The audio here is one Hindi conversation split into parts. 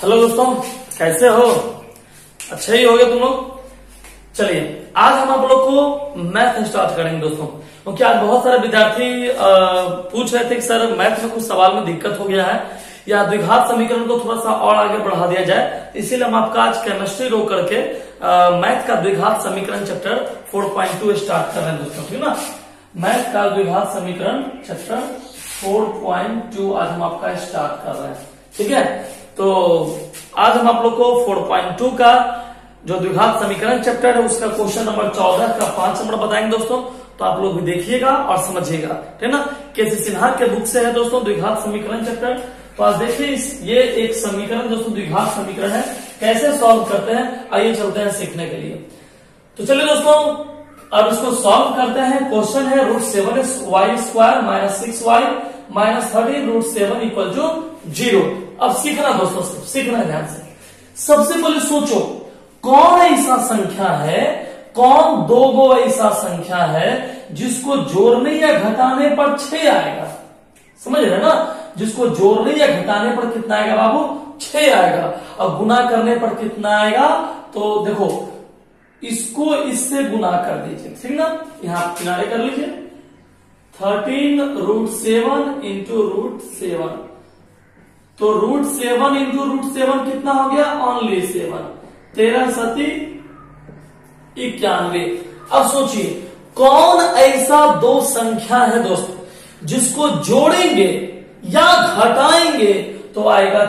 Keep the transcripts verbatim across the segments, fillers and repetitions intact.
हेलो दोस्तों, कैसे हो? अच्छे ही होगे तुम लोग। चलिए आज हम आप लोग को मैथ स्टार्ट करेंगे दोस्तों, क्योंकि आज बहुत सारे विद्यार्थी पूछ रहे थे कि सर मैथ में कुछ सवाल में दिक्कत हो गया है या द्विघात समीकरण को थोड़ा सा और आगे बढ़ा दिया जाए। इसीलिए हम आपका आज केमिस्ट्री रोक करके मैथ का द्विघात समीकरण चैप्टर चार पॉइंट दो स्टार्ट कर रहे हैं दोस्तों, ठीक ना। मैथ का द्विघात समीकरण चैप्टर चार पॉइंट दो आज हम आपका स्टार्ट कर रहे हैं, ठीक है। तो आज हम आप लोग को चार पॉइंट दो का जो द्विघात समीकरण चैप्टर है उसका क्वेश्चन नंबर चौदह का पांच नंबर बताएंगे दोस्तों। तो आप लोग भी देखिएगा और समझिएगा, ठीक ना। केसी सिन्हा के बुक से है दोस्तों द्विघात समीकरण चैप्टर। तो आज देखिए इस ये एक समीकरण दोस्तों द्विघात समीकरण है, कैसे सॉल्व करते हैं आइए चलते हैं सीखने के लिए। तो चलिए दोस्तों अब इसको सॉल्व करते हैं। क्वेश्चन है root seven y square minus six y minus thirteen root seven equal to zero. अब सीखना दोस्तों, सीखना ध्यान से। सबसे पहले सोचो कौन ऐसा संख्या है, कौन दो गो ऐसा संख्या है जिसको जोड़ने या घटाने पर छह आएगा। समझ रहे ना, जिसको जोड़ने या घटाने पर कितना आएगा बाबू, छह आएगा। और गुना करने पर कितना आएगा, तो देखो इसको इससे गुना कर दीजिए, ठीक ना। यहां किनारे कर लीजिए, thirteen root seven into root seven. तो root seven into root seven कितना हो गया, ओनली सेवन। तेरह सती इक्यानवे। अब सोचिए कौन ऐसा दो संख्या है दोस्तों जिसको जोड़ेंगे या घटाएंगे तो आएगा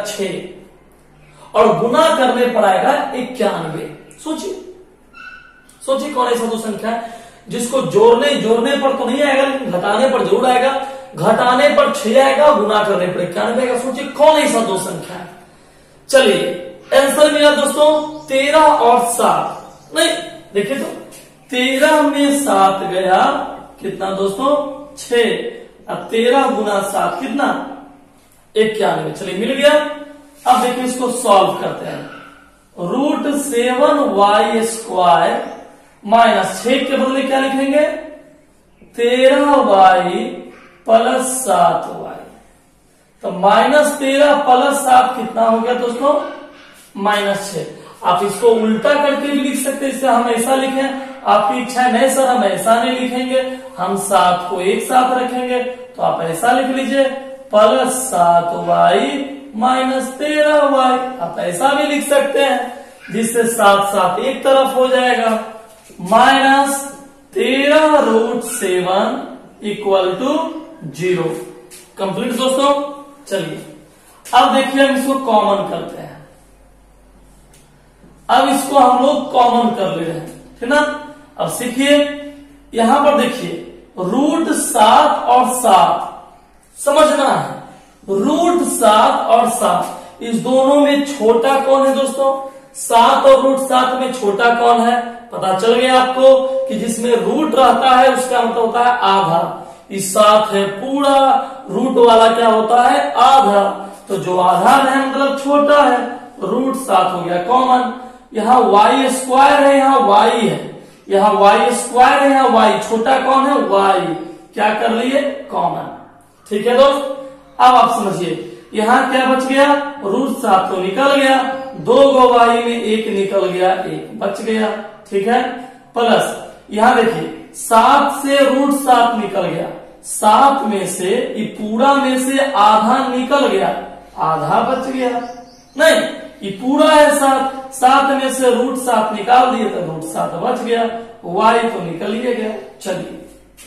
छह और गुना करने पर आएगा इक्यानवे। सोचिए सोचिए कौन ऐसा दो संख्या है जिसको जोड़ने जोड़ने पर तो नहीं आएगा लेकिन घटाने पर जरूर आएगा, घटाने पर छह आएगा, गुना करने पर इक्यानवे आएगा। सोचिए कौन ऐसा दो संख्या है। चलिए आंसर मिला दोस्तों तेरह और सात। नहीं देखिए तो तेरह में सात गया कितना दोस्तों, छह। अब तेरह गुना सात कितना, इक्यानवे। चलिए मिल गया। अब देखिए इसको सॉल्व करते हैं। Root seven y square minus छह के बदले क्या लिखेंगे, तेरह वाई प्लस सात वाई। तो माइनस तेरह प्लस सात कितना हो गया दोस्तों, माइनस छह। आप इसको उल्टा करके भी लिख सकते हैं, इससे हम ऐसा लिखें, आपकी इच्छा है नहीं सर हम ऐसा नहीं लिखेंगे, हम सात को एक साथ रखेंगे, तो आप ऐसा लिख लीजिए प्लस सात वाई माइनस तेरह वाई। आप ऐसा भी लिख सकते हैं जिससे सात सात एक तरफ हो जाएगा, माइनस तेरह root seven equal to zero. Complete दोस्तों। चलिए अब देखिए हम इसको कॉमन करते हैं। अब इसको हम लोग कॉमन कर ले रहे हैं, ठीक ना। अब सीखिए यहां पर देखिए रूट सात और सात समझना है। रूट सात और सात इस दोनों में छोटा कौन है दोस्तों, सात और रूट सात में छोटा कौन है पता चल गया आपको कि जिसमें रूट रहता है उसका मतलब होता है आधा। इस सात है पूरा, रूट वाला क्या होता है आधा। तो जो आधा है मतलब छोटा है, रूट सात हो गया कॉमन। यहाँ वाई स्क्वायर है, यहाँ वाई है, यहाँ वाई स्क्वायर है, यहाँ वाई, छोटा कौन है वाई। क्या कर लिए कॉमन, ठीक है दोस्त। अब आप समझिए यहाँ क्या बच गया, रूट सात तो निकल गया, दो गो वाई में एक निकल गया, एक बच गया, ठीक है। प्लस यहाँ देखिए सात से रूट सात निकल गया, सात में से ये पूरा में से आधा निकल गया, आधा बच गया। नहीं ये पूरा है सात, सात में से रूट सात निकाल दिए तो रूट सात बच गया, वाई तो निकल ही गया। चलिए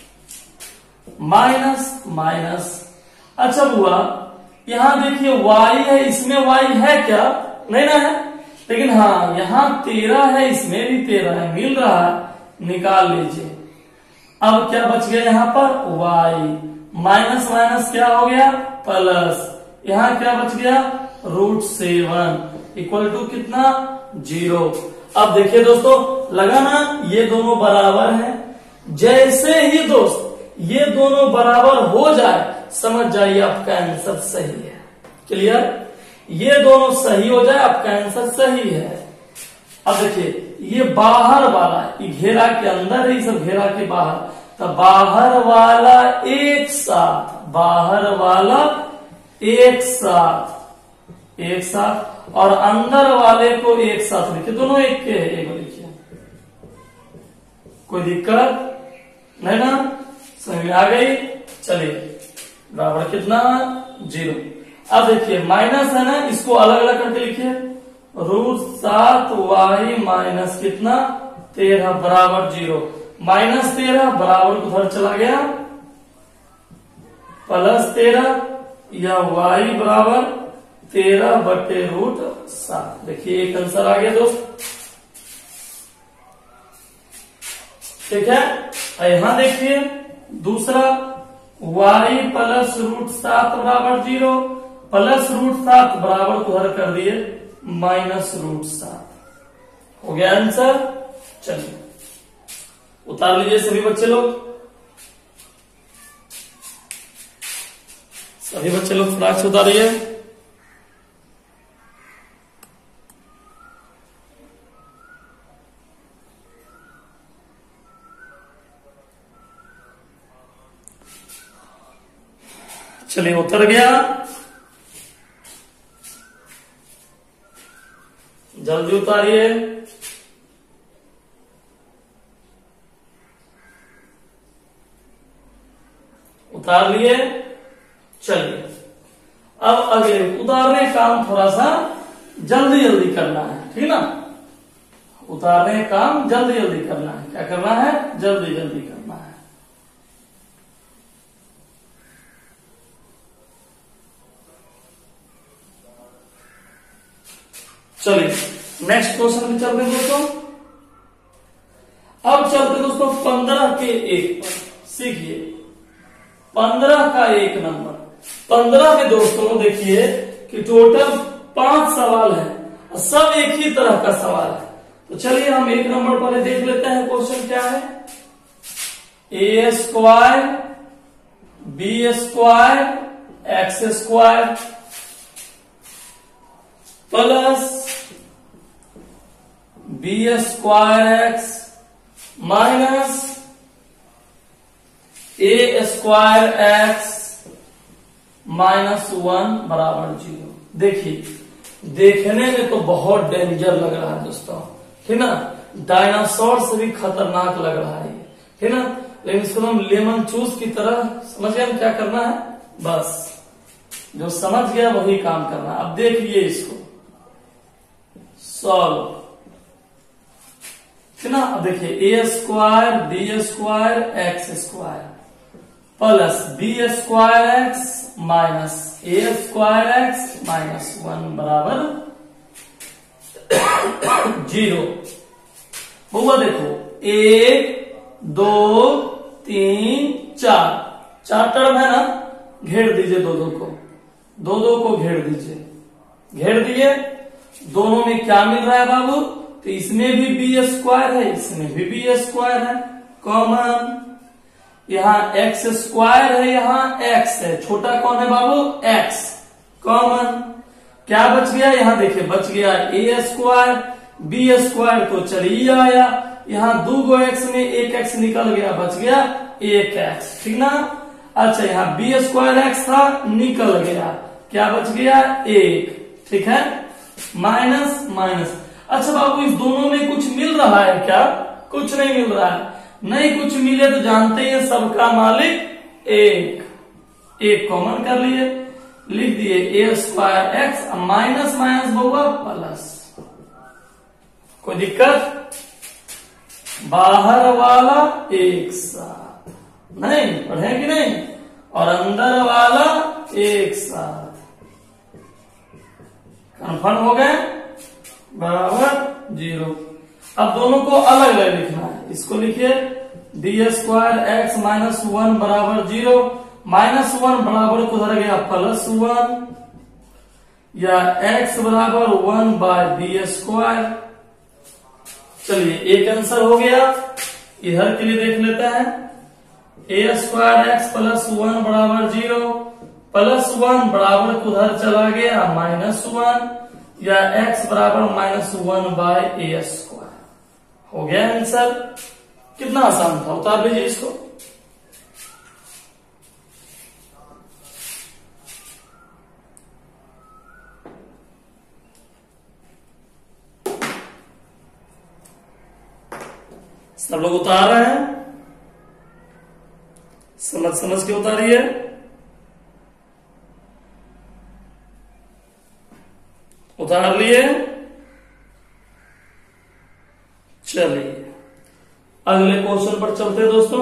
माइनस माइनस। अच्छा हुआ यहां देखिए वाई है, इसमें वाई है क्या, नहीं ना है, लेकिन हाँ यहाँ तेरह है, इसमें भी तेरह है, मिल रहा है, निकाल लीजिए। अब क्या बच गया यहाँ पर वाई, माइनस माइनस क्या हो गया प्लस, यहाँ क्या बच गया रूट सेवन इक्वल टू कितना जीरो। अब देखिए दोस्तों लगा ना ये दोनों बराबर हैं। जैसे ही दोस्त ये दोनों बराबर हो जाए समझ जाइए आपका आंसर सही है। क्लियर, ये दोनों सही हो जाए आपका आंसर सही है। अब देखिए ये बाहर वाला ये घेरा के अंदर है, सब घेरा के बाहर, तो बाहर वाला एक साथ, बाहर वाला एक साथ एक साथ और अंदर वाले को एक साथ लिखिए, दोनों एक के है, एक लिखिए, कोई दिक्कत नहीं ना, समझ में आ गई। चलिए बराबर कितना, जीरो। अब देखिए माइनस है ना, इसको अलग अलग करके लिखिए, रूट सात वाई माइनस कितना, तेरह बराबर जीरो। माइनस तेरह बराबर उधर चला गया, प्लस तेरह या वाई बराबर तेरह बटे रूट सात। देखिए एक आंसर आ गया दोस्त, ठीक है। यहां देखिए दूसरा, वाई प्लस रूट सात बराबर जीरो, प्लस रूट सात बराबर उधर कर दिए माइनस रूट सात। हो गया आंसर। चलिए उतार लीजिए सभी बच्चे लोग, सभी बच्चे लोग फटाक से उतारिए। चलिए उतर गया, जल्दी उतारिए। उतार लिए। चलिए अब अगले उतारने काम थोड़ा सा जल्दी जल्दी करना है, ठीक ना। उतारने काम जल्दी जल्दी करना है, क्या करना है, जल्दी जल्दी करना है। चलिए नेक्स्ट क्वेश्चन में चलते हैं दोस्तों। अब चलते दोस्तों पंद्रह के एक पर, सीखिए पंद्रह का एक नंबर। पंद्रह में दोस्तों देखिए कि टोटल पांच सवाल है, सब एक ही तरह का सवाल है। तो चलिए हम एक नंबर पर देख लेते हैं क्वेश्चन क्या है। A square B square X square plus B square X minus A square X minus one बराबर जीरो। देखिए देखने में तो बहुत डेंजर लग रहा है दोस्तों, ठीक ना, डायनासोर से भी खतरनाक लग रहा है, ठीक ना। लेकिन इसको हम लेमन चूस की तरह समझ गए हम क्या करना है, बस जो समझ गया वही काम करना है। अब देखिए इसको सॉल्व, ठीक ना। अब देखिए A square B square X square plus B square X minus A square X minus one बराबर जीरो। हुआ देखो एक दो तीन चार, चार टर्म है ना, घेर दीजिए दो दो को, दो दो को घेर दीजिए, घेर दिए। दोनों में क्या मिल रहा है बाबू, तो इसमें भी बी स्क्वायर है, इसमें भी बी स्क्वायर है, कॉमन। यहाँ एक्स स्क्वायर है, यहाँ एक्स है, छोटा कौन है बाबू, एक्स, कॉमन। क्या बच गया, यहाँ देखिए बच गया ए स्क्वायर, बी स्क्वायर तो चलिए आया, यहाँ दो गो एक्स में एक एक्स निकल गया, बच गया एक एक्स, ठीक ना। अच्छा यहाँ बी स्क्वायर एक्स था, निकल गया, क्या बच गया एक, ठीक है, माइनस माइनस। अच्छा बाबू इस दोनों में कुछ मिल रहा है क्या, कुछ नहीं मिल रहा है, नहीं कुछ मिले तो जानते हैं सबका मालिक एक, एक कॉमन कर लिए, लिख दिए A square X minus minus बहुआ प्लस, कोई दिक्कत, बाहर वाला एक साथ, नहीं पढ़े कि नहीं, और अंदर वाला एक साथ, कन्फर्म हो गए, बराबर जीरो। अब दोनों को अलग अलग लिखना है, इसको लिखिए D square X minus one बराबर जीरो, माइनस वन बराबर उधर गया प्लस वन, या एक्स बराबर वन बाय बी स्क्वायर। चलिए एक आंसर हो गया, इधर के लिए देख लेते हैं। A square X plus one बराबर जीरो, प्लस वन बराबर उधर चला गया माइनस वन, या एक्स बराबर minus one by A square. हो गया आंसर, कितना आसान था, उतार लीजिए इसको। सब लोग उतार रहे हैं, समझ समझ के उतारिए। उतार लिए? चलिए अगले क्वेश्चन पर चलते हैं दोस्तों।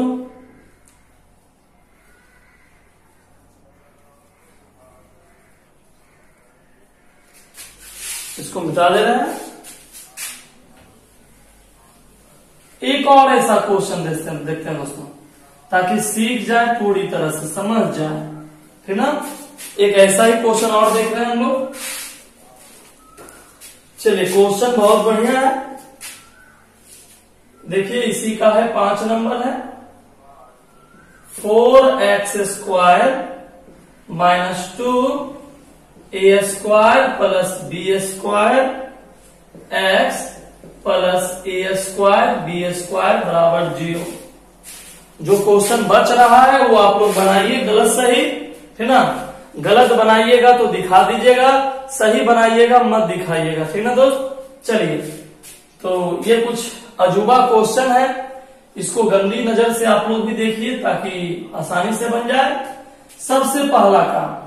इसको मिटा दे रहे हैं। एक और ऐसा क्वेश्चन देखते हैं देखते हैं दोस्तों, ताकि सीख जाए, पूरी तरह से समझ जाए, ठीक ना। एक ऐसा ही क्वेश्चन और देख रहे हैं हम लोग। चलिए क्वेश्चन बहुत बढ़िया है, देखिए इसी का है, पांच नंबर है। Four X square minus two A square plus B square X plus A square B square बराबर जीरो। जो क्वेश्चन बच रहा है वो आप लोग बनाइए, गलत सही, ठीक ना। गलत बनाइएगा तो दिखा दीजिएगा, सही बनाइएगा मत दिखाइएगा, ठीक ना दोस्त। चलिए तो ये कुछ अजूबा क्वेश्चन है, इसको गंदी नजर से आप लोग भी देखिए ताकि आसानी से बन जाए। सबसे पहला काम,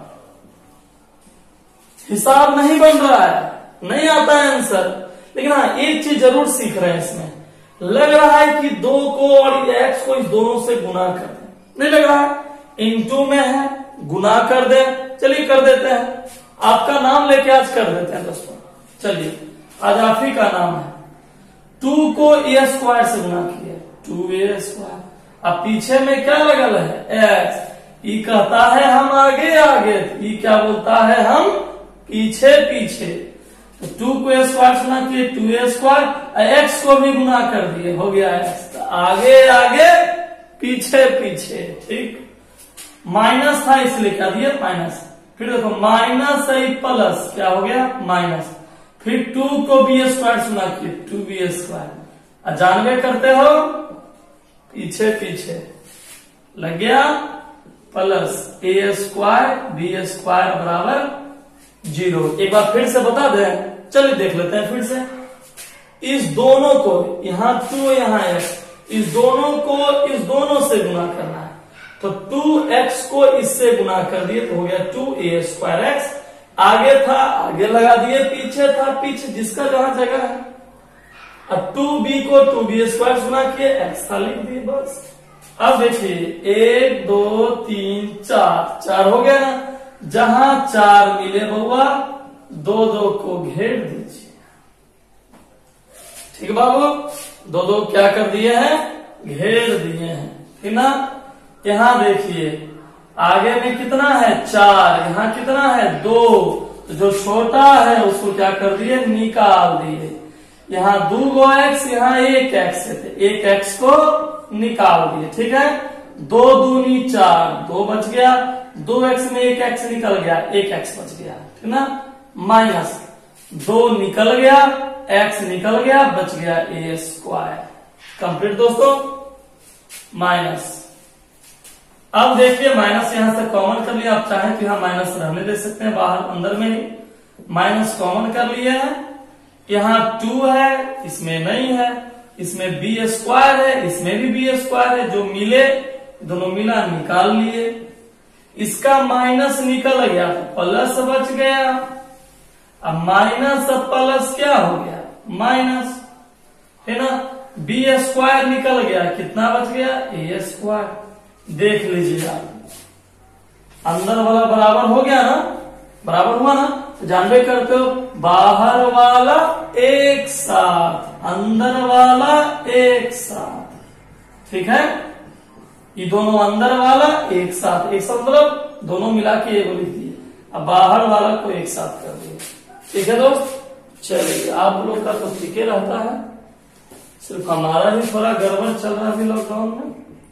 हिसाब नहीं बन रहा है, नहीं आता है आंसर, लेकिन हाँ एक चीज जरूर सीख रहे हैं इसमें। लग रहा है कि दो को और एक्स को इस दोनों से गुना कर दें, नहीं लग रहा है, इनटू में है, गुना कर दे। चलिए कर देते हैं, आपका नाम लेके आज कर देते हैं दोस्तों। चलिए आज आप ही का नाम है। टू को ए स्क्वायर से गुना किया, टू ए स्क्वायर। अब पीछे में क्या लगल है, एक्स। ई कहता है हम आगे आगे, ई क्या बोलता है हम पीछे पीछे। तो टू को ए स्क्वायर से गुना किए, टू ए स्क्वायर, एक्स को भी गुना कर दिए, हो गया एक्स। तो आगे आगे पीछे पीछे, ठीक। माइनस था इसलिए क्या दिए, माइनस। फिर देखो माइनस आई प्लस, क्या हो गया, माइनस। फिर टू को बी स्क्वायर सुना किए, टू बी स्क्वायर। जानवे करते हो, पीछे पीछे लग गया, plus A square B square बराबर जीरो। एक बार फिर से बता दें, चलिए देख लेते हैं फिर से। इस दोनों को, यहाँ टू यहाँ एक्स, इस दोनों को इस दोनों से गुना करना है। तो टू एक्स को इससे गुना कर दिए तो हो गया टू ए स्क्वायर एक्स। आगे था आगे लगा दिए, पीछे था पीछे, जिसका जहां जगह है। अब टू बी को टू बी स्क्वायर गुना किए, एक्स था लिख दिए, बस। अब देखिए एक दो तीन चार, चार हो गया ना। जहां चार मिले बउआ, दो दो को घेर दीजिए, ठीक बाबू। दो दो क्या कर दिए हैं, घेर दिए हैं, ठीक ना। यहां देखिए आगे में कितना है, चार, यहाँ कितना है, दो। तो जो छोटा है उसको क्या कर दिए, निकाल दिए। यहाँ दो गो एक्स, यहाँ एक एक्स थे, एक एक्स को निकाल दिए, ठीक है। दो दूनी चार, दो बच गया, दो एक्स में एक एक्स निकल गया, एक एक्स बच गया, ठीक ना। माइनस दो निकल गया, एक्स निकल गया, बच गया ए स्क्वायर। कंप्लीट दोस्तों, माइनस। अब देखिए माइनस यहां से कॉमन कर लिया, आप चाहें तो यहां माइनस रहने दे सकते हैं, बाहर अंदर में ही माइनस कॉमन कर लिया है। यहाँ टू है, इसमें नहीं है, इसमें बी स्क्वायर है, इसमें भी बी स्क्वायर है, जो मिले दोनों मिला निकाल लिए। इसका माइनस निकल गया तो प्लस बच गया। अब माइनस अब प्लस क्या हो गया, माइनस, है ना। बी स्क्वायर निकल गया, कितना बच गया, ए स्क्वायर। देख लीजिए आप, अंदर वाला बराबर हो गया ना, बराबर हुआ ना। तो जानबे करते हो, बाहर वाला एक साथ, अंदर वाला एक साथ, ठीक है। ये दोनों अंदर वाला एक साथ, एक साथ मतलब दोनों मिला के एक लिख दिए। अब बाहर वाला को एक साथ कर दिए, ठीक है दोस्त। चलिए आप लोग का तो ठीक रहता है, सिर्फ हमारा ही थोड़ा गड़बड़ चल रहा है लॉकडाउन में।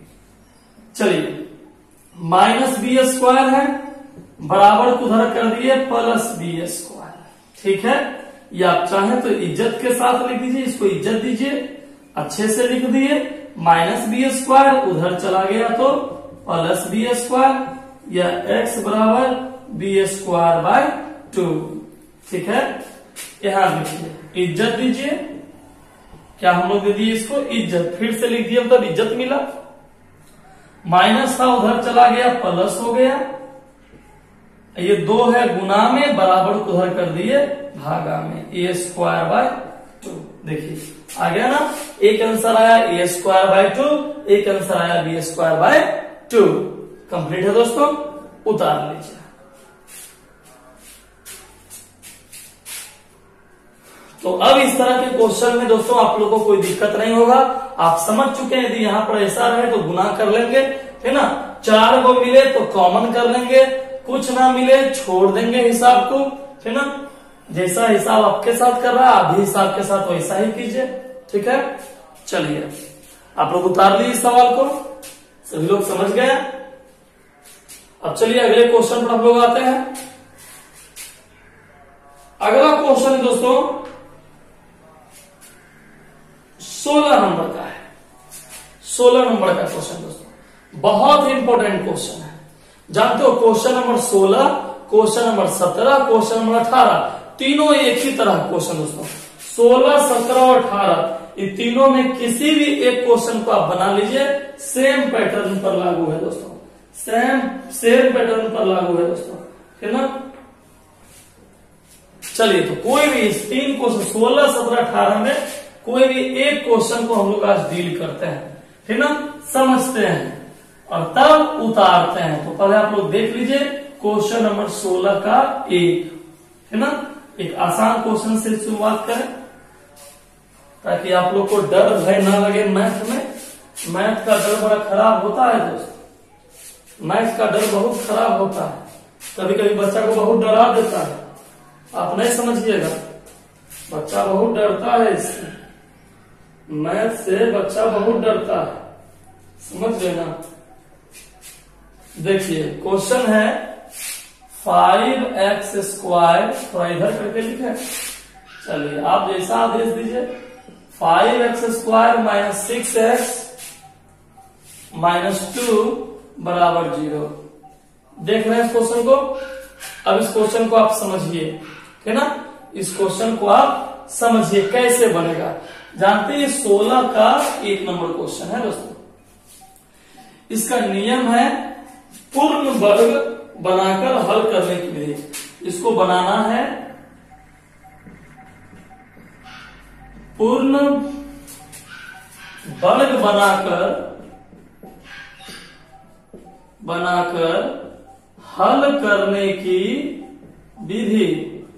चलिए माइनस बी स्क्वायर है, बराबर को उधर कर दिए प्लस बी स्क्वायर, ठीक है। या आप चाहें तो इज्जत के साथ लिख दीजिए, इसको इज्जत दीजिए, अच्छे से लिख दिए। माइनस बी स्क्वायर उधर चला गया तो प्लस बी स्क्वायर, या एक्स बराबर बी स्क्वायर बाय टू, ठीक है। यहां लिखिए, इज्जत दीजिए, क्या हम लोग दे दिए इसको इज्जत, फिर से लिख दिया मतलब इज्जत मिला। माइनस था उधर चला गया प्लस हो गया, ये दो है गुना में, बराबर उधर कर दिए भागा में, ए स्क्वायर बाय टू। देखिए आ गया ना, एक आंसर आया ए स्क्वायर बाय टू, एक आंसर आया B square by two. Complete है दोस्तों, उतार लीजिए। तो अब इस तरह के क्वेश्चन में दोस्तों आप लोगों को कोई दिक्कत नहीं होगा, आप समझ चुके हैं। यदि यहाँ पर ऐसा रहे तो गुना कर लेंगे, है ना, चार को मिले तो कॉमन कर लेंगे, कुछ ना मिले छोड़ देंगे हिसाब को, है ना। जैसा हिसाब आपके साथ कर रहा है आप भी हिसाब के साथ वैसा ही कीजिए, ठीक है। चलिए आप लोग उतार लीजिए सवाल को, सभी लोग समझ गए। अब चलिए अगले क्वेश्चन पर हम लोग आते हैं। अगला क्वेश्चन दोस्तों सोलह नंबर का है। सोलह नंबर का क्वेश्चन दोस्तों बहुत इंपॉर्टेंट क्वेश्चन है। जानते हो क्वेश्चन नंबर सोलह, क्वेश्चन नंबर सत्रह, क्वेश्चन नंबर अठारह, तीनों एक ही तरह क्वेश्चन दोस्तों। सोलह, सत्रह और अठारह, इन तीनों में किसी भी एक क्वेश्चन को आप बना लीजिए, सेम पैटर्न पर लागू है दोस्तों, सेम सेम पैटर्न पर लागू है दोस्तों, है ना। चलिए तो कोई भी इस तीन क्वेश्चन सोलह, सत्रह, अठारह में कोई भी एक क्वेश्चन को हम लोग आज डील करते हैं, है ना, समझते हैं और तब उतारते हैं। तो पहले आप लोग देख लीजिए क्वेश्चन नंबर सोलह का एक, है ना, एक आसान क्वेश्चन से शुरुआत करें ताकि आप लोग को डर भय ना लगे। मैथ में मैथ का डर बड़ा खराब होता है दोस्तों, मैथ का डर बहुत खराब होता है, कभी कभी बच्चा को बहुत डरा देता है। आप नहीं समझिएगा, बच्चा बहुत डरता है इससे, मैथ से बच्चा बहुत डरता है, समझ लेना। देखिए क्वेश्चन है फाइव एक्स स्क्वायर, थोड़ा इधर करके लिखे। चलिए आप जैसा आदेश दीजिए, five X square minus six X minus two बराबर जीरो। देख रहे हैं इस क्वेश्चन को। अब इस क्वेश्चन को आप समझिए, है ना, इस क्वेश्चन को आप समझिए कैसे बनेगा। जानते हैं सोलह का एक नंबर क्वेश्चन है दोस्तों। इसका नियम है पूर्ण वर्ग बनाकर हल करने के लिए। इसको बनाना है पूर्ण वर्ग बनाकर बनाकर हल करने की विधि।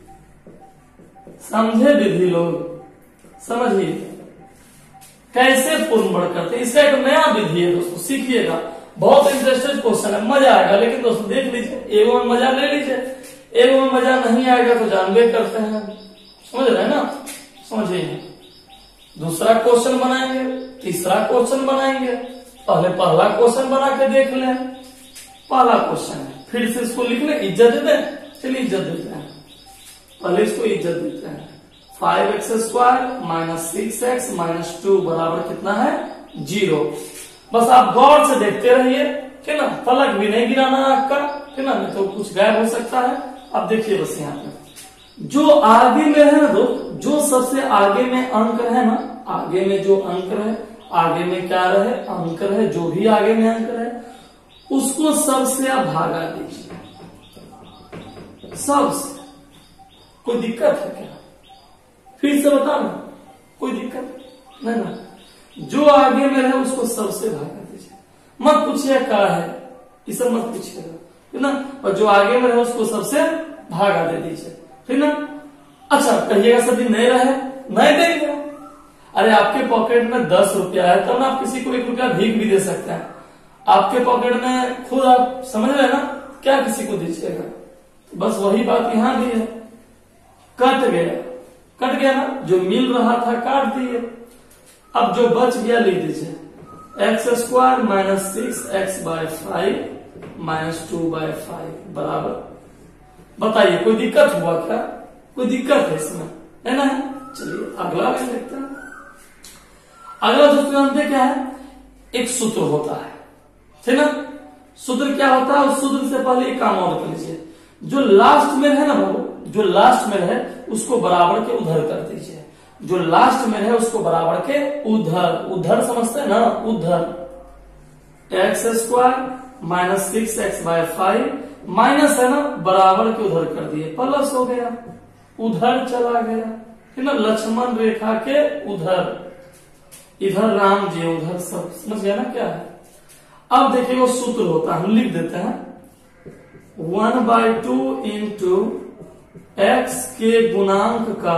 समझे विधि लोग, समझिए कैसे पूर्ण वर्ग करते हैं। इसका एक नया विधि है दोस्तों, सीखिएगा। बहुत इंटरेस्टेड क्वेश्चन है, मजा आएगा। लेकिन दोस्तों देख लीजिए, एगो में मजा ले लीजिए, एगो में मजा नहीं आएगा तो जानबे करते हैं, समझ रहे हैं ना। समझिए दूसरा क्वेश्चन बनाएंगे, तीसरा क्वेश्चन बनाएंगे। पहले पहला क्वेश्चन बना के देख लें, पहला क्वेश्चन है, फिर से इसको लिख लें, इज्जत देते हैं। चलिए इज्जत देते हैं, पहले इसको इज्जत देते हैं। Five X square minus six X minus two बराबर कितना है, जीरो। बस आप गौर से देखते रहिए, है ना, फलक भी नहीं गिराना आपका, है ना, नहीं तो कुछ गायब हो सकता है। अब देखिए बस यहाँ पे जो आगे में है ना दोस्त, जो सबसे आगे में अंक है ना, आगे में जो अंक है, आगे में क्या रहे, अंक है, जो भी आगे में अंक है उसको सबसे आप भागा दीजिए, सबसे। कोई दिक्कत है क्या? फिर से बताना, कोई दिक्कत नहीं ना। जो आगे में रहे उसको सबसे भागा दीजिए, मत पूछिए क्या है, ये सब मत पूछिएगा, है ना। और जो आगे में रहे उसको सबसे भागा दे दीजिए, है ना। अच्छा कहिएगा सर जी नहीं रहे, नहीं देंगे। अरे आपके पॉकेट में दस रुपया है तब तो आप किसी को एक रुपया भीख भी दे सकते हैं। आपके पॉकेट में खुद आप समझ रहे हैं ना, क्या किसी को दीजिएगा। बस वही बात यहाँ भी है, कट गया, कट गया ना, जो मिल रहा था काट दिए। अब जो बच गया लिख दीजिए, X square minus six X by five minus two by five बराबर। बताइए कोई दिक्कत हुआ क्या? कोई दिक्कत है इसमें, है ना। चलिए अगला भी देखते हैं। अगला दोस्तों जानते क्या है, एक सूत्र होता है, है ना। सूत्र क्या होता है, उस सूत्र से पहले एक काम और कर लीजिए, जो लास्ट में है ना बाबू, जो लास्ट में है उसको बराबर के उधर कर दीजिए। जो लास्ट में है उसको बराबर के उधर, उधर समझते हैं ना, उधर X square minus six X by five, minus है ना, बराबर के उधर कर दिए, प्लस हो गया, उधर चला गया, है ना, लक्ष्मण रेखा के उधर, इधर राम जी उधर, सब समझ गया ना क्या है। अब देखिए वो सूत्र होता है, हम लिख देते हैं one by two into X के गुणांक का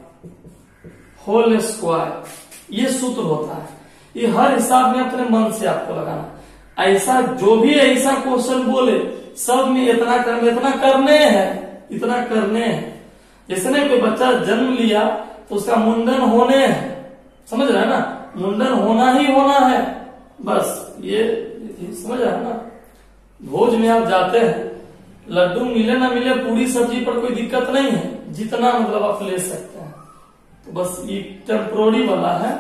होल स्क्वायर, ये सूत्र होता है। ये हर हिसाब में अपने मन से आपको लगाना, ऐसा जो भी ऐसा क्वेश्चन बोले सब में इतना करने इतना करने हैं, इतना करने हैं। जैसे ना कोई बच्चा जन्म लिया तो उसका मुंडन होने हैं, समझ रहा है ना, मुंडन होना ही होना है, बस ये समझ रहा है ना। भोज में आप जाते हैं, लड्डू मिले ना मिले, पूरी सब्जी पर कोई दिक्कत नहीं है, जितना मतलब आप ले सकते हैं। तो बस ये टेम्पोररी वाला है,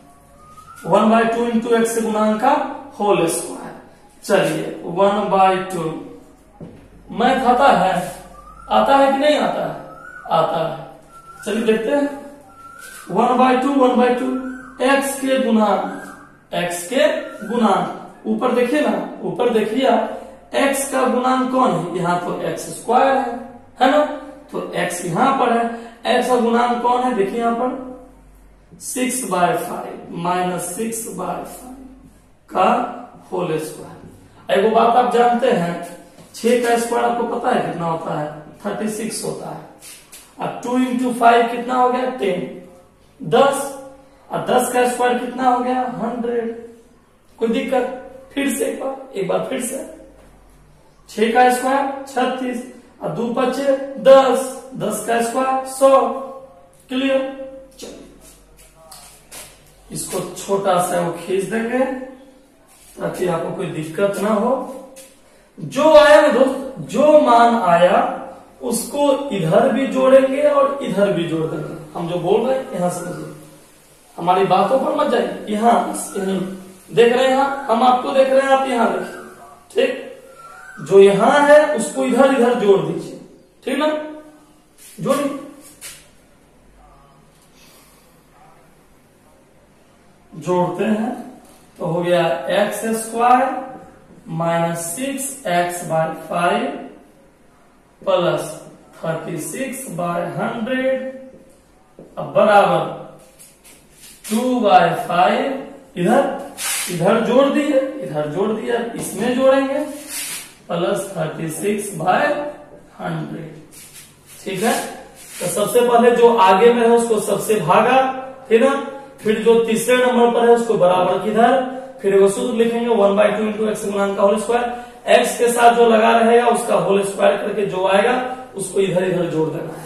one by two into X से गुणांक का होल स्क्वायर। चलिए वन बाई टू, मैथ आता है, आता है कि नहीं आता है, आता है। चलिए देखते हैं, one by two one by two X के गुणांक, एक्स के गुणांक, ऊपर देखिए ना, ऊपर देखिए एक्स का गुणांक कौन है, यहाँ तो एक्स स्क्वायर है, है ना, तो एक्स यहाँ पर है, एक्स का गुणांक कौन है, देखिए यहाँ पर six by five minus six by five का होल स्क्वायर। एगो बात आप जानते हैं, छह का स्क्वायर आपको पता है कितना होता है, थर्टी सिक्स होता है, अब टू इंटू फाइव कितना हो गया, टेन, दस, और दस का स्क्वायर कितना हो गया, हंड्रेड। कोई दिक्कत, फिर से एक बार एक बार फिर से, छह का स्क्वायर छत्तीस, और दो पचे दस, दस का स्क्वायर सौ। क्लियर, चलिए इसको छोटा सा वो खींच देंगे ताकि आपको कोई दिक्कत ना हो। जो आया ना दोस्त, जो मान आया उसको इधर भी जोड़ेंगे और इधर भी जोड़ देंगे। हम जो बोल रहे हैं यहां समझिए, हमारी बातों पर मत जाइए, यहाँ यहीं देख रहे हैं, यहाँ हम आपको देख रहे हैं, आप यहाँ देखिए, ठीक, जो यहां है उसको इधर इधर जोड़ दीजिए, ठीक ना, जोड़िए, जोड़ते हैं तो हो गया X square minus six X by five plus thirty six by hundred बराबर टू बाय फाइव, इधर इधर जोड़ दिए, इधर जोड़ दिया, इसमें जोड़ेंगे plus thirty six by hundred. ठीक है, तो सबसे पहले जो आगे में है उसको सबसे भागा, ठीक है, फिर जो तीसरे नंबर पर है उसको बराबर किधर, फिर वो सूत्र लिखेंगे one by two into X गुणांक का होल स्क्वायर, एक्स के साथ जो लगा रहेगा उसका होल स्क्वायर करके जो आएगा उसको इधर इधर जोड़ देना है।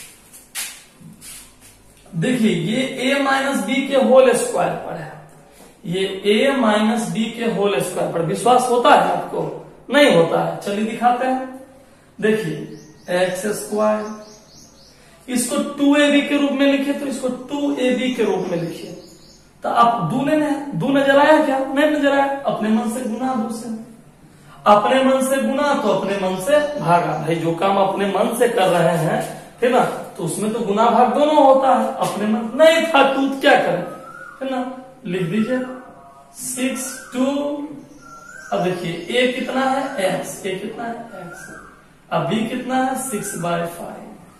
देखिए ये a माइनस बी के होल स्क्वायर पर है, ये a माइनस बी के होल स्क्वायर पर, विश्वास होता है आपको, नहीं होता है, चलिए दिखाते हैं। देखिए एक्स स्क्वायर, इसको टू ए बी के रूप में लिखिए तो इसको टू ए बी के रूप में लिखिए, तो आप दू ने दू नजर आया क्या, नहीं नजर आया, अपने मन से गुना, दू से अपने मन से गुना तो अपने मन से भागा। भाई जो काम अपने मन से कर रहे हैं, ठीक ना, तो उसमें तो गुना भाग दोनों होता है, अपने मन नहीं था टू क्या करें, है ना, लिख दीजिए सिक्स टू। अब देखिए ए कितना है एक्स, ए कितना है एक्स, अब बी कितना है सिक्स बाय फाइव।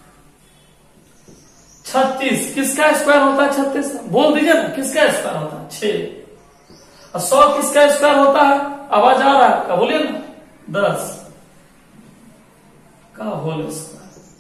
छत्तीस किसका स्क्वायर होता है, छत्तीस बोल दीजिए ना, किसका स्क्वायर होता है, छह। और सौ किसका स्क्वायर होता है, आवाज आ रहा है, क्या बोलिए ना, दस का होल स्क्वायर।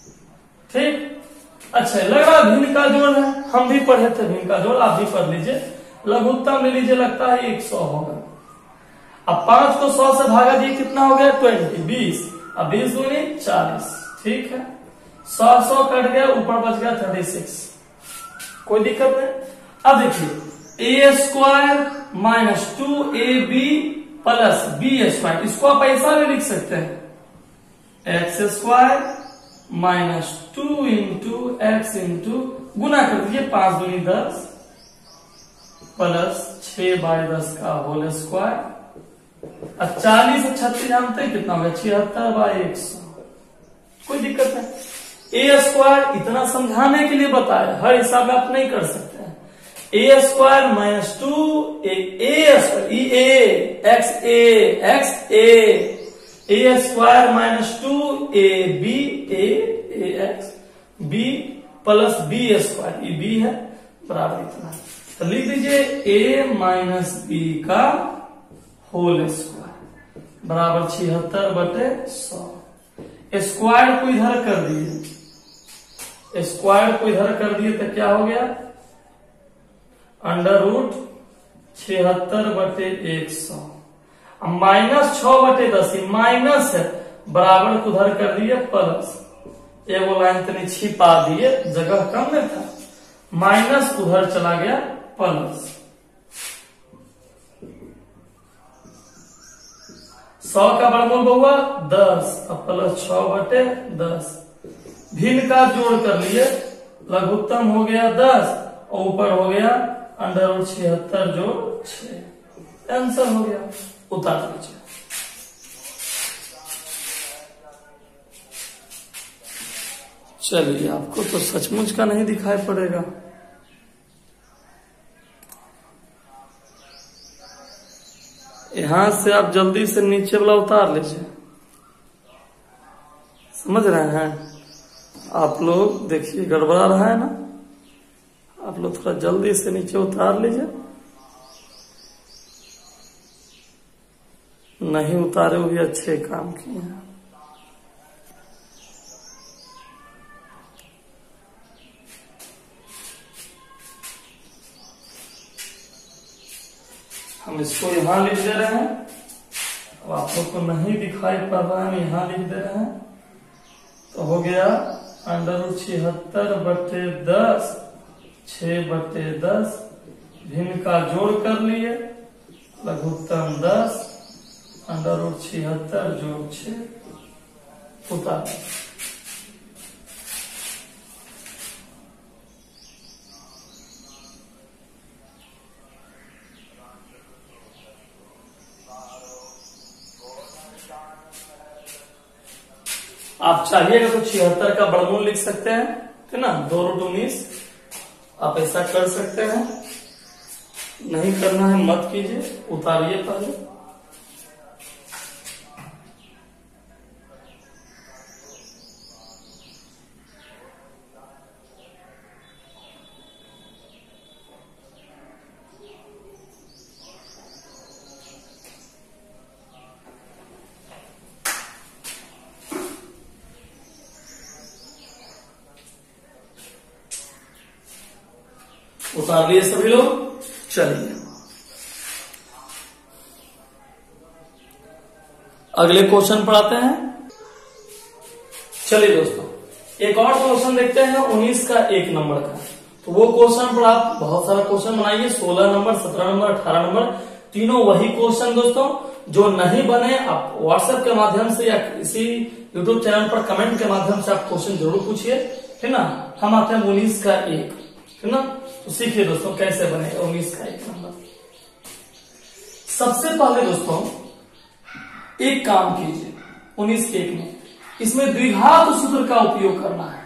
ठीक, अच्छा लग रहा है भिन्न का जोड़ है, हम भी पढ़े थे भिन्न का जोड़, आप भी पढ़ लीजिए, लघुत्तम ले लीजिए, लगता है एक सौ होगा। अब पांच को सौ से भागा दिए कितना हो गया, ट्वेंटी, बीस, अब बीस दूनी चालीस, ठीक है, सौ सौ कट गया, ऊपर बच गया थर्टी सिक्स, कोई दिक्कत नहीं। अब देखिए A square minus two A B plus B square, इसको आप ऐसा भी लिख सकते हैं, X square minus two into X into गुना कर दीजिए, पांच दूनी दस प्लस छह बाय दस का होल स्क्वायर। अब चालीस और छत्तीस जानते हैं कितना होगा, छिहत्तर बाय एक सौ, कोई दिक्कत नहीं। ए स्क्वायर इतना समझाने के लिए बताया, हर हिसाब में आप नहीं कर सकते हैं। A square minus two A square A X A X A A square minus two A B A X B plus B square, ये बी है बराबर इतना, तो लिख दीजिए ए माइनस बी का होल स्क्वायर बराबर छिहत्तर बटे सौ। स्क्वायर को इधर कर दिए, स्क्वायर को इधर कर दिए तो क्या हो गया, अंडर रूट छिहत्तर बटे एक सौ, माइनस छ बटे दस, माइनस है बराबर को उधर कर दिए प्लस, एगो लाइन तनी छिपा दिए, जगह कम में था, माइनस उधर चला गया प्लस, सौ का वर्गमूल बहुआ दस, अब प्लस छ बटे दस, भिन्न का जोड़ कर लिए, लघुत्तम हो गया दस और ऊपर हो गया अंडर रूट छिहत्तर जोड़ छह, आंसर हो गया, उतार लीजिए। चलिए आपको तो सचमुच का नहीं दिखाई पड़ेगा, यहां से आप जल्दी से नीचे वाला उतार लीजिए, समझ रहे हैं आप लोग, देखिए गड़बड़ा रहा है ना, आप लोग थोड़ा जल्दी से नीचे उतार लीजिए, नहीं उतारे हुए अच्छे काम किए हैं। हम इसको यहां लिख दे रहे हैं, अब आप लोग को नहीं दिखाई पड़ रहा है, हम यहां लिख दे रहे हैं, तो हो गया अंडर रूट छिहत्तर बटे दस, छह बटे दस, भिन्न का जोड़ कर लिए, लघुत्तम दस, अंडर रूट छिहत्तर जोड़ छह, उतार। आप चाहिएगा तो छिहत्तर का वर्गमूल लिख सकते हैं, है ना, दो रूट उन्नीस, आप ऐसा कर सकते हैं, नहीं करना है मत कीजिए, उतारिए पहले। उतार लिए सभी लोग, चलिए अगले क्वेश्चन पढ़ाते हैं। चलिए दोस्तों एक और क्वेश्चन देखते हैं उन्नीस का एक नंबर का, तो वो क्वेश्चन पर आप बहुत सारा क्वेश्चन बनाइए, सोलह नंबर, सत्रह नंबर, अठारह नंबर, तीनों वही क्वेश्चन दोस्तों, जो नहीं बने आप व्हाट्सएप के माध्यम से या किसी यूट्यूब चैनल पर कमेंट के माध्यम से आप क्वेश्चन जरूर पूछिए, है ना। हम आते हैं उन्नीस का एक, है ना, तो सीखिए दोस्तों कैसे बनेगा उन्नीस का एक नंबर। सबसे पहले दोस्तों एक काम कीजिए, उन्नीस के एक में इसमें द्विघात सूत्र का उपयोग करना है,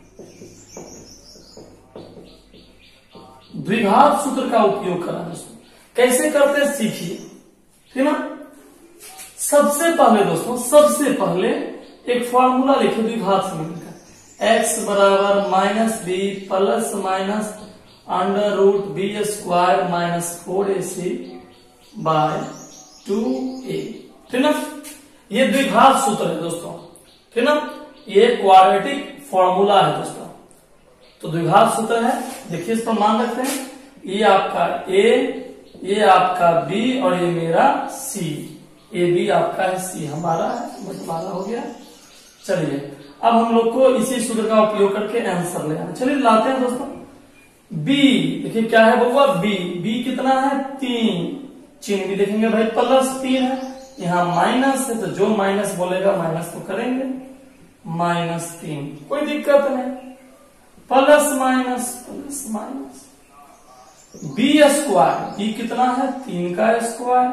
द्विघात सूत्र का उपयोग करना दोस्तों, कैसे करते हैं सीखिए, है ना। सबसे पहले दोस्तों सबसे पहले एक फॉर्मूला लिखिए द्विघात सूत्र का, x बराबर minus B plus minus under root B square minus four A C by two A, ठीक ना। ये द्विघात सूत्र है दोस्तों, ठीक ना, ये क्वाड्रेटिक फॉर्मूला है दोस्तों। तो द्विघात सूत्र है, देखिए इस पर मान रखते हैं, ये आपका ए, ये आपका बी और ये मेरा सी, ए बी आपका है, सी हमारा है, बंटवारा हो गया। चलिए अब हम लोग को इसी सूत्र का उपयोग करके आंसर ले आना, चलिए लाते हैं दोस्तों। बी देखिए क्या है बउआ, बी बी कितना है तीन, चिन्ह भी देखेंगे भाई प्लस तीन है, यहाँ माइनस है तो जो माइनस बोलेगा माइनस तो करेंगे, माइनस तीन कोई दिक्कत नहीं, plus minus plus minus, B square B कितना है तीन का square,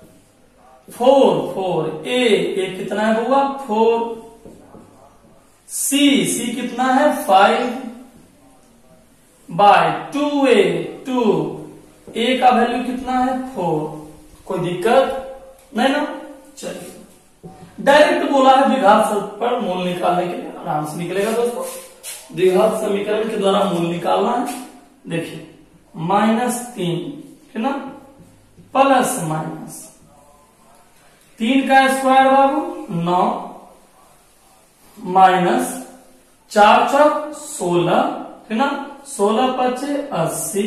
four four A A कितना है बउआ फोर, सी सी कितना है five by two A two A का वैल्यू कितना है फोर। कोई दिक्कत नहीं ना। चलिए डायरेक्ट बोला है द्विघात समीकरण पर मूल निकालने के लिए, आराम से निकलेगा दोस्तों। द्विघात समीकरण के द्वारा मूल निकालना है। देखिए माइनस तीन है ना प्लस माइनस तीन का स्क्वायर बाबू नौ माइनस चार चौक सोलह है ना सोलह पचे अस्सी।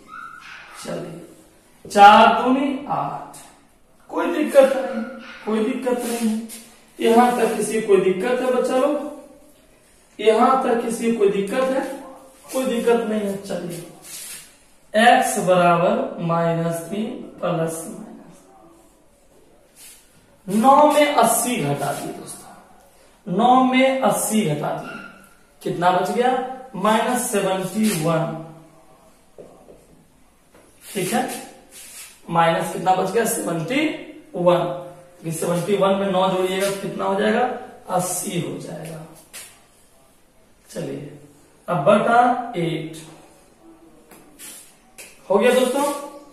चलिए चार दूनी आठ। कोई दिक्कत नहीं, कोई दिक्कत नहीं है। यहां तक किसी कोई दिक्कत है बच्चा लोग? यहां तक किसी कोई दिक्कत है? कोई दिक्कत नहीं है। चलिए x बराबर माइनस तीन प्लस माइनस नौ में अस्सी घटा दिए दोस्तों। नौ में अस्सी घटा दिए कितना बच गया? Minus seventy one. ठीक है माइनस कितना बच गया? Seventy one. सेवेंटी वन में नौ जोड़िएगा तो कितना हो जाएगा? अस्सी हो जाएगा। चलिए अब बटा एट हो गया दोस्तों।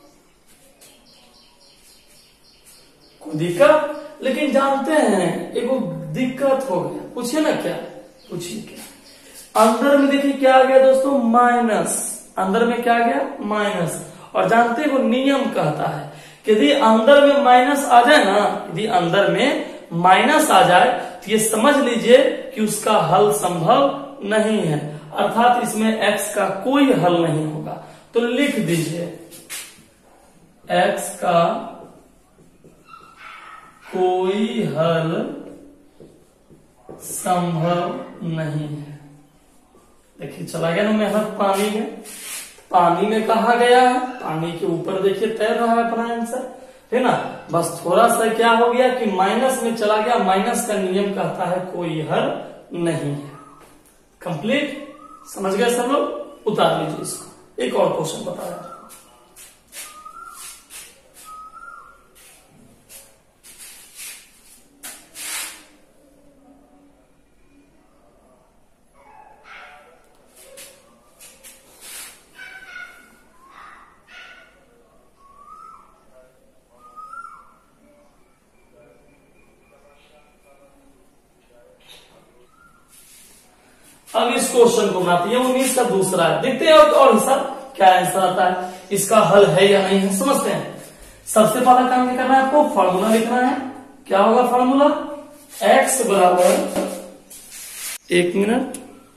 कोई दिक्कत? लेकिन जानते हैं एक दिक्कत हो गया। पूछिए ना क्या? पूछिए क्या? अंदर में देखिए क्या आ गया दोस्तों? माइनस। अंदर में क्या आ गया? माइनस। और जानते हैं वो नियम कहता है कि यदि अंदर में माइनस आ जाए ना, यदि अंदर में माइनस आ जाए तो ये समझ लीजिए कि उसका हल संभव नहीं है, अर्थात इसमें x का कोई हल नहीं होगा। तो लिख दीजिए x का कोई हल संभव नहीं है। देखिए चला गया ना मेहनत पानी में। पानी में कहा गया है, पानी के ऊपर देखिए तैर रहा है अपना आंसर है ना। बस थोड़ा सा क्या हो गया कि माइनस में चला गया। माइनस का नियम कहता है कोई हल नहीं है। कंप्लीट समझ गए सब लोग? उतार लीजिए इसको। एक और क्वेश्चन बताया। अब इस क्वेश्चन को बनाते हैं। उन्नीस का दूसरा है। देखते हैं और हिसाब क्या आंसर आता है, इसका हल है या नहीं है, समझते हैं। सबसे पहला काम क्या करना है आपको? फॉर्मूला लिखना है। क्या होगा फॉर्मूला? x बराबर, एक मिनट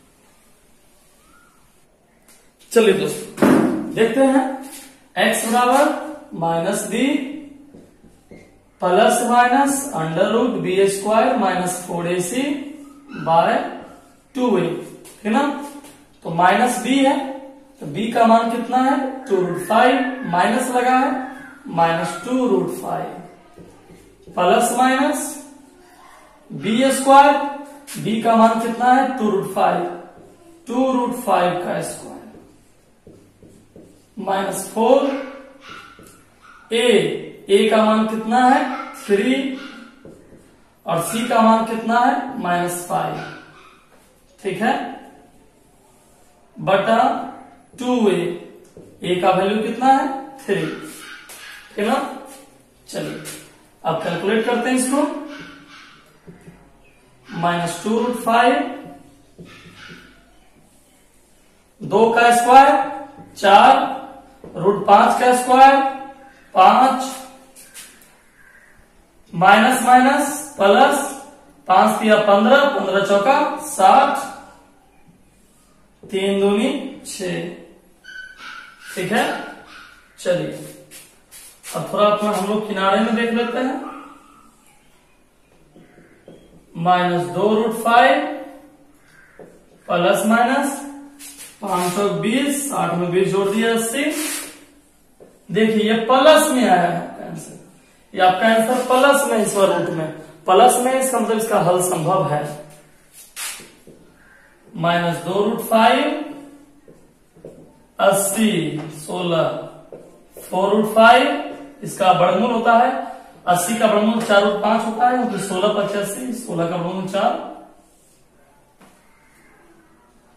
चलिए दोस्तों देखते हैं। x बराबर minus B plus minus under root B square minus four A C by two A है ना। तो माइनस बी है तो बी का मान कितना है? Two root five. माइनस लगा है minus two root five plus minus B square. B का मान कितना है? Two root five. Two root five का square minus four. A A का मान कितना है? थ्री। और सी का मान कितना है? Minus five. ठीक है बटा टू ए। ए का वैल्यू कितना है? थ्री है ना। चलिए अब कैलकुलेट करते हैं इसको। माइनस टू रूट फाइव, दो का स्क्वायर चार, रूट पांच का स्क्वायर पांच, माइनस माइनस प्लस, पांच दिया पंद्रह, पंद्रह चौका साठ, तीन दूनी छह। ठीक है चलिए अब थोड़ा अपना हम लोग किनारे में देख लेते हैं। माइनस दो रूट फाइव प्लस माइनस पांच सौ बीस, साठ में बीस जोड़ दिया अस्सी। देखिए ये प्लस में आया है आपका आंसर, ये आपका आंसर प्लस में, इस रूट में प्लस में, इसका मतलब इसका हल संभव है। माइनस दो रूट फाइव अस्सी सोलह, फोर रूट फाइव इसका वर्गमूल होता है, अस्सी का वर्गमूल चार रूट पांच होता है, तो सोलह पचासी, सोलह का वर्गमूल चार,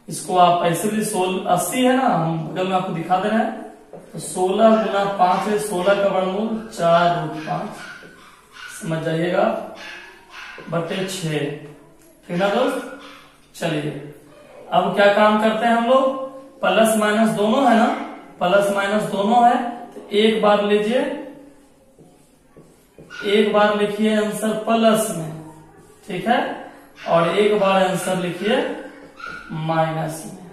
इसको आप ऐसे भी सोलह अस्सी है ना, हम बगल में आपको दिखा दे रहे हैं। तो सोलह गुना पांच है, सोलह का वर्गमूल चार रूट पांच, समझ जाइएगा, बटे छह, ठीक ना दोस्त। चलिए अब क्या काम करते हैं हम लोग, प्लस माइनस दोनों है ना, प्लस माइनस दोनों है, तो एक बार लीजिए, एक बार लिखिए आंसर प्लस में, ठीक है, और एक बार आंसर लिखिए माइनस में।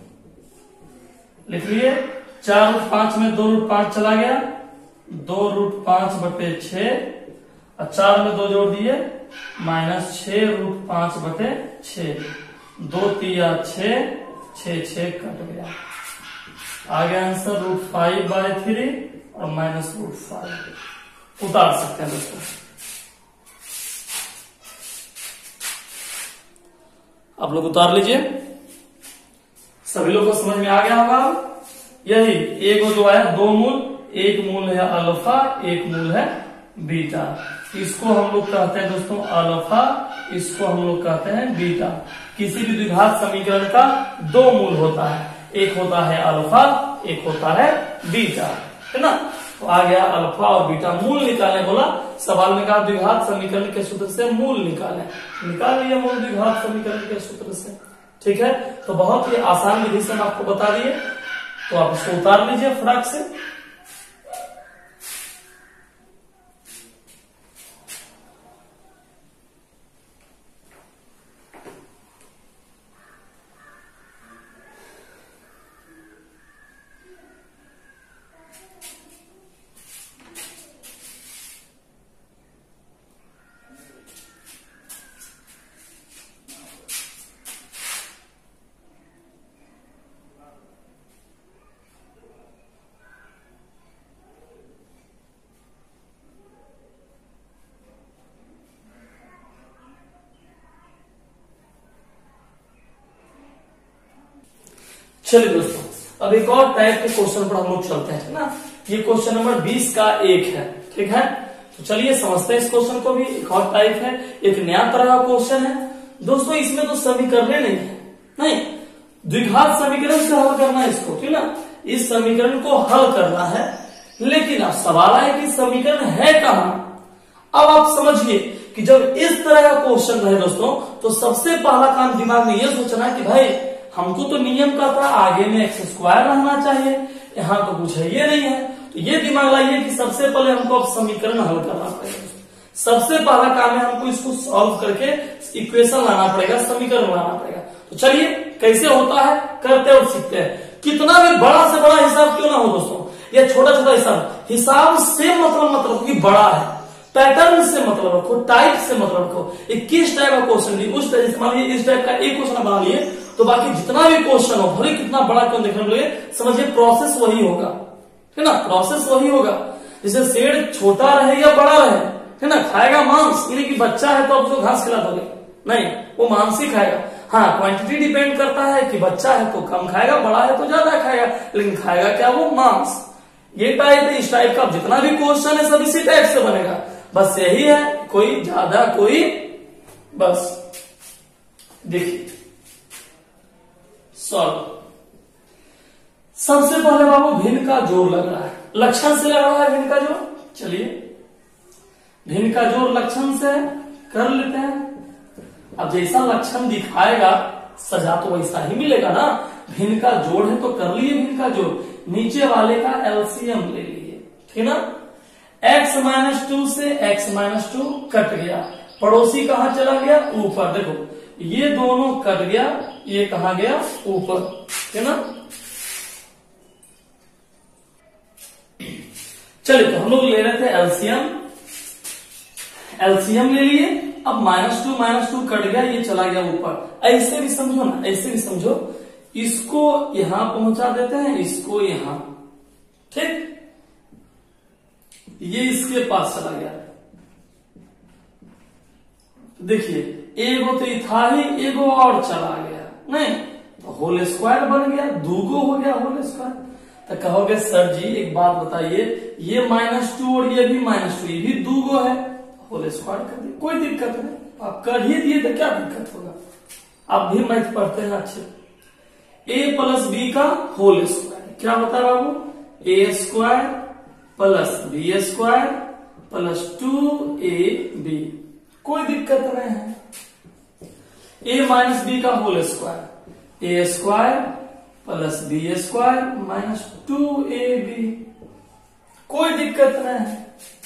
लिख लिए, चार रूट पांच में दो रूट पांच चला गया, दो रूट पांच बटे छह, और चार में दो जोड़ दिए, माइनस छह रूट पांच बटे छह, दो तिया छह, छह छह कट गया, आ गया answer root five by three और माइनस रूट फाइव। उतार सकते हैं दोस्तों। आप लोग उतार लीजिए, सभी लोग को समझ में आ गया होगा। यही एक जो है दो मूल, एक मूल है अल्फा, एक मूल है बीटा, इसको हम लोग कहते हैं दोस्तों अल्फा, इसको हम लोग कहते हैं बीटा। किसी भी द्विघात समीकरण का दो मूल होता है, एक होता है अल्फा, एक होता है बीटा, है ना। तो आ गया अल्फा और बीटा, मूल निकालने बोला, सवाल में कहा द्विघात समीकरण के सूत्र से मूल निकालें, निकाल लिया मूल द्विघात समीकरण के सूत्र से, ठीक है। तो बहुत ही आसान विधि से हम आपको बता दिए, तो आप इसको उतार लीजिए फटाक से। चलिए दोस्तों, अब एक और टाइप के क्वेश्चन पर हम लोग चलते हैं ना। ये क्वेश्चन नंबर बीस का एक है, ठीक है। तो चलिए समझते हैं इस क्वेश्चन को भी। एक और टाइप है, एक नया तरह का क्वेश्चन है दोस्तों। इसमें तो समीकरण नहीं है, नहीं, द्विघात समीकरण से हल करना है इसको, ठीक ना। इस समीकरण को हल करना है, लेकिन अब सवाल है कि समीकरण है कहां। अब आप समझिए कि जब इस तरह का क्वेश्चन रहे दोस्तों, तो सबसे पहला काम दिमाग में यह सोचना है कि भाई हमको तो नियम का था आगे में एक्स स्क्वायर रहना चाहिए, यहाँ तो कुछ है ये नहीं है। तो ये दिमाग लाइए कि सबसे पहले हमको अब समीकरण हल करना पड़ेगा। सबसे पहला काम है हमको इसको सॉल्व करके इक्वेशन लाना पड़ेगा, समीकरण लाना पड़ेगा। तो चलिए कैसे होता है करते और सीखते हैं। कितना भी बड़ा से बड़ा हिसाब क्यों ना हो दोस्तों, या छोटा छोटा हिसाब, हिसाब से मतलब मतलब कि बड़ा है, पैटर्न से मतलब रखो, टाइप से मतलब रखो। एक किस टाइप का क्वेश्चन ली, उस टाइप मान लीजिए इस टाइप का एक क्वेश्चन बना लिए, तो बाकी जितना भी क्वेश्चन हो भले कितना बड़ा क्यों देखने मिले, समझिए प्रोसेस वही होगा, है ना, प्रोसेस वही होगा। जैसे शेर छोटा रहे या बड़ा रहे, है ना, खाएगा मांस, यानी कि बच्चा है तो आप उसको घास खिला दोगे, नहीं, वो मांस ही खाएगा। हाँ, क्वांटिटी डिपेंड करता है कि बच्चा है तो कम खाएगा, बड़ा है तो ज्यादा खाएगा, लेकिन खाएगा क्या, वो मांस। ये टाइप है, इस टाइप का जितना भी क्वेश्चन है सब इसी टाइप से बनेगा। बस यही है, कोई ज्यादा कोई, बस देखिए सॉल्व। सबसे पहले बाबू भिन्न का जोड़ लग रहा है, लक्षण से लग रहा है भिन्न का जोड़। चलिए भिन्न का जोड़ लक्षण से कर लेते हैं। अब जैसा लक्षण दिखाएगा सजा तो वैसा ही मिलेगा ना। भिन्न का जोड़ है तो कर लिए भिन्न का जोड़, नीचे वाले का एलसीएम ले लिए, ठीक ना। x माइनस टू से x माइनस टू कट गया, पड़ोसी कहां चला गया, ऊपर। देखो ये दोनों कट गया, ये कहां गया, ऊपर, है ना। चलिए तो हम लोग ले रहे थे एलसीएम, एलसीएम ले लिए। अब minus two minus two cut गया, ये चला गया ऊपर। ऐसे भी समझो ना, ऐसे भी समझो, इसको यहां पहुंचा देते हैं, इसको यहां, ठीक, ये इसके पास चला गया। देखिए एगो तो था ही, एगो और चला गया, नहीं तो होल स्क्वायर बन गया, दूगो हो गया होल स्क्वायर। तो कहोगे सर जी एक बात बताइए, ये माइनस टू और ये भी माइनस टू, ये भी दूगो है, होल स्क्वायर कर दिए, कोई दिक्कत नहीं, आप कर ही दिए तो क्या दिक्कत होगा। आप भी मैथ पढ़ते हैं अच्छे, ए प्लस बी का होल स्क्वायर क्या होता है बाबू, A square plus B square plus two A B. कोई दिक्कत नहीं है। ए माइनस बी का whole square, A square plus B square minus two A B, कोई दिक्कत नहीं है।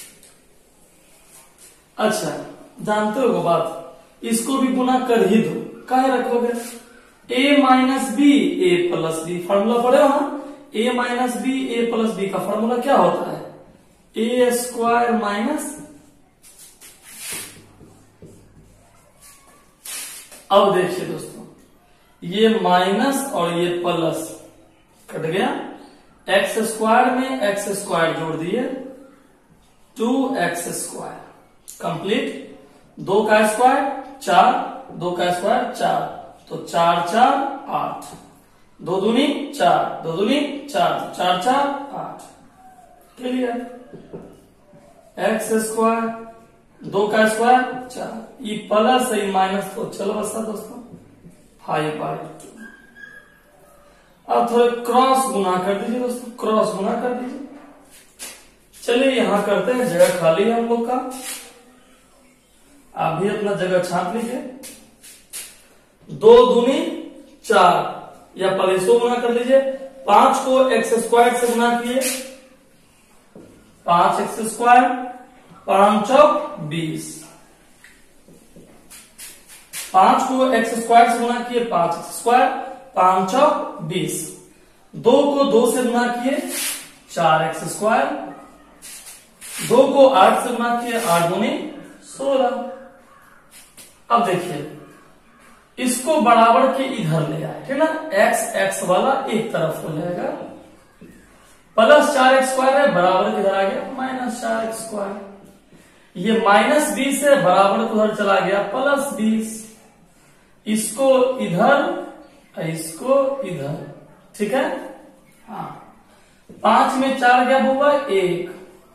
अच्छा जानते हो बात, इसको भी गुना कर ही दो, काहे रखोगे, a minus B A plus B, formula पढ़े हो ना, a minus B A plus B का फॉर्मूला क्या होता है, ए स्क्वायर माइनस, अब देखिए दोस्तों ये माइनस और ये प्लस कट गया, एक्स स्क्वायर में एक्स स्क्वायर जोड़ दिए, टू एक्स स्क्वायर कंप्लीट, दो का स्क्वायर चार, दो का स्क्वायर चार, तो चार चार आठ, दो दूनी चार, दो दूनी चार, चार चार आठ, क्लियर। एक्स स्क्वायर दो का स्क्वायर चार, ये प्लस है माइनस, तो चलो बसा दोस्तों फाइव बाई टू। अब थोड़े क्रॉस गुना कर दीजिए दोस्तों, क्रॉस गुना कर दीजिए। चलिए यहां करते हैं, जगह खाली है हम लोग का, आप भी अपना जगह छाप लीजिए। दो दूनी चार या पहले इसको गुना कर लीजिए, पांच को एक्स स्क्वायर से गुना किए, पांच एक्स स्क्वायर, पांच चौक बीस, पांच को एक्स स्क्वायर से गुना किए, पांच एक्स स्क्वायर, पांच चौक बीस, दो को दो से गुना किए, चार एक्स स्क्वायर, दो को आठ से गुना किए, आठ दूनी सोलह। अब देखिए इसको बराबर के इधर ले आए, ठीक ना, एक्स एक्स वाला एक तरफ हो जाएगा, प्लस चार एक्स स्क्वायर है, बराबर के इधर आ गया माइनस चार एक्स स्क्वायर, ये माइनस बीस है, बराबर को उधर चला गया प्लस बीस, इसको इधर इसको इधर, ठीक है। हाँ पांच में चार क्या हुआ, एक,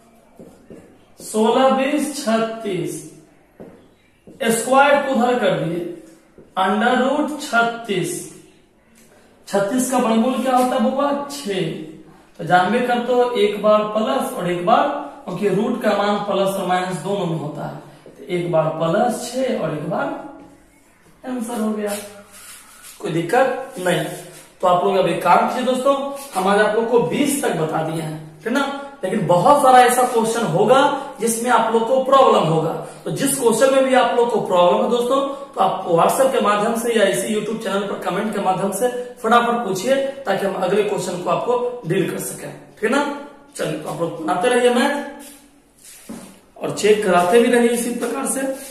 सोलह बीस छत्तीस, स्क्वायर को उधर कर दिए, अंडर रूट छत्तीस, छत्तीस का वर्गमूल क्या होता है बुआ, छह, तो जानबे कर तो एक बार प्लस और एक बार, क्योंकि रूट का मान प्लस और माइनस दोनों में होता है, तो एक बार प्लस छह और एक बार आंसर हो गया, कोई दिक्कत नहीं। तो आप लोग अभी काम कीजिए दोस्तों, हमारे आप लोग को बीस तक बता दिए हैं, ठीक ना, लेकिन बहुत सारा ऐसा क्वेश्चन होगा जिसमें आप लोग को प्रॉब्लम होगा, तो जिस क्वेश्चन में भी आप लोग को प्रॉब्लम है दोस्तों, तो आप व्हाट्सएप के माध्यम से या इसी यूट्यूब चैनल पर कमेंट के माध्यम से फटाफट पूछिए, ताकि हम अगले क्वेश्चन को आपको डील कर सकें, ठीक ना। चलिए तो आप लोग बनाते रहिए मैथ और चेक कराते भी रहिए इसी प्रकार से।